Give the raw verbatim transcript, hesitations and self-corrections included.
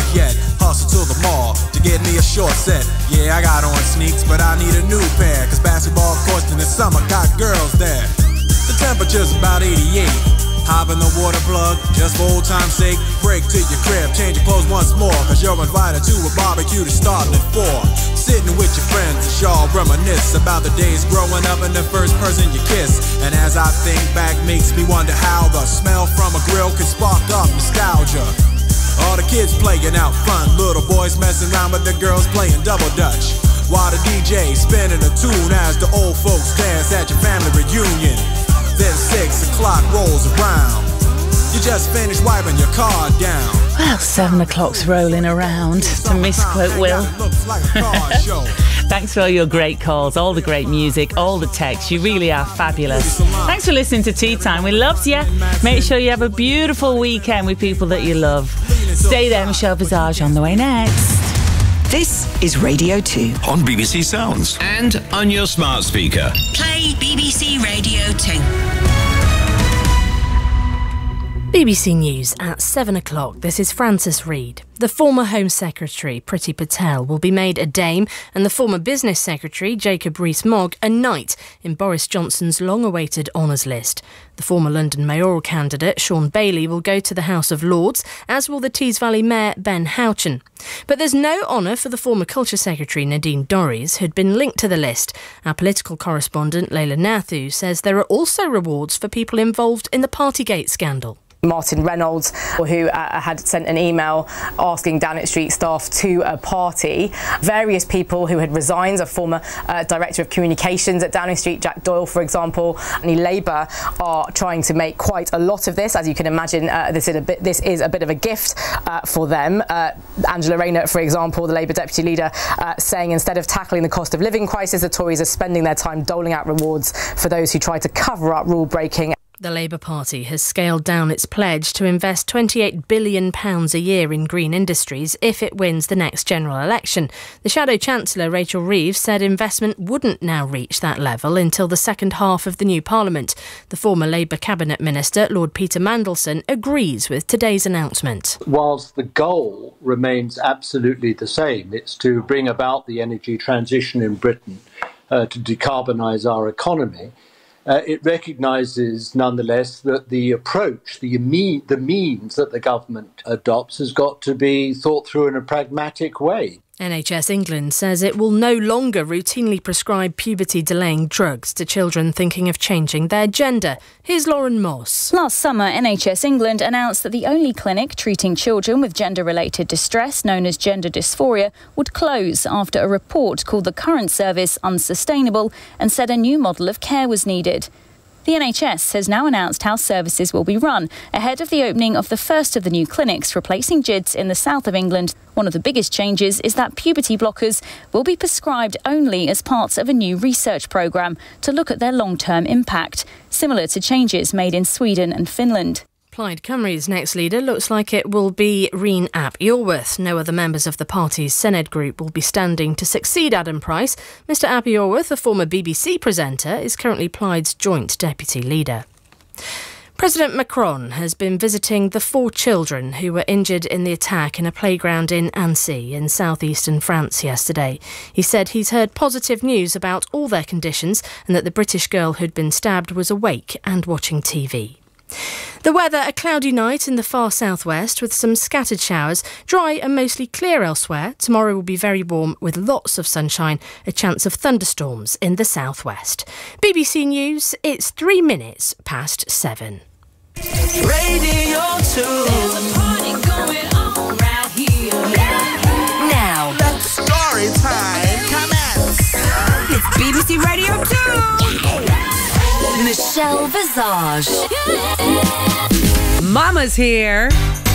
yet. Hustle to the mall to get me a short set. Yeah, I got on sneaks, but I need a new pair, cause basketball courts in the summer got girls there. The temperature's about eighty-eight. Hop in the water plug, just for old time's sake. Break to your crib, change your clothes once more, cause you're invited to a barbecue to start at four. Sitting with your friends as y'all reminisce about the days growing up and the first person you kiss. And as I think back, makes me wonder how the smell from a grill can spark up nostalgia. All the kids playing out front, little boys messing around with the girls playing double dutch, while the D J spinning a tune as the old folks dance at your family reunion. Then six o'clock rolls around. You just finished wiping your car down. Well, seven o'clock's rolling around, to misquote Will. Thanks for all your great calls, all the great music, all the texts. You really are fabulous. Thanks for listening to Tea Time. We loved you. Make sure you have a beautiful weekend with people that you love. Stay there, Michelle Visage on the way next. This is Radio two. On B B C Sounds. And on your smart speaker. Play B B C Radio two. B B C News at seven o'clock. This is Frances Reid. The former Home Secretary, Priti Patel, will be made a Dame, and the former Business Secretary, Jacob Rees-Mogg, a Knight in Boris Johnson's long-awaited honours list. The former London mayoral candidate, Sean Bailey, will go to the House of Lords, as will the Tees Valley Mayor, Ben Houchen. But there's no honour for the former Culture Secretary, Nadine Dorries, who'd been linked to the list. Our political correspondent, Leila Nathu, says there are also rewards for people involved in the Partygate scandal. Martin Reynolds, who uh, had sent an email asking Downing Street staff to a party. Various people who had resigned, a former uh, Director of Communications at Downing Street, Jack Doyle, for example, and Labour are trying to make quite a lot of this. As you can imagine, uh, this, is a bit, this is a bit of a gift uh, for them. Uh, Angela Rayner, for example, the Labour Deputy Leader, uh, saying instead of tackling the cost of living crisis, the Tories are spending their time doling out rewards for those who try to cover up rule breaking. The Labour Party has scaled down its pledge to invest twenty-eight billion pounds a year in green industries if it wins the next general election. The Shadow Chancellor, Rachel Reeves, said investment wouldn't now reach that level until the second half of the new Parliament. The former Labour Cabinet Minister, Lord Peter Mandelson, agrees with today's announcement. Whilst the goal remains absolutely the same, it's to bring about the energy transition in Britain, uh, to decarbonise our economy, Uh, it recognises, nonetheless, that the approach, the, mean, the means that the government adopts has got to be thought through in a pragmatic way. N H S England says it will no longer routinely prescribe puberty-delaying drugs to children thinking of changing their gender. Here's Lauren Moss. Last summer, N H S England announced that the only clinic treating children with gender-related distress, known as gender dysphoria, would close after a report called the current service unsustainable and said a new model of care was needed. The N H S has now announced how services will be run, ahead of the opening of the first of the new clinics replacing G I D S in the south of England. One of the biggest changes is that puberty blockers will be prescribed only as parts of a new research programme to look at their long-term impact, similar to changes made in Sweden and Finland. Plaid Cymru's next leader looks like it will be Reen ap Iorwerth. No other members of the party's Senedd group will be standing to succeed Adam Price. Mister ap Iorwerth, a former B B C presenter, is currently Plaid's joint deputy leader. President Macron has been visiting the four children who were injured in the attack in a playground in Annecy in southeastern France yesterday. He said he's heard positive news about all their conditions and that the British girl who'd been stabbed was awake and watching T V. The weather, a cloudy night in the far southwest with some scattered showers, dry and mostly clear elsewhere. Tomorrow will be very warm with lots of sunshine, a chance of thunderstorms in the southwest. B B C News, it's three minutes past seven. Radio two. There's a party going on right here. Now, let the story time commence. It's B B C Radio two. Michelle Visage. Mama's here.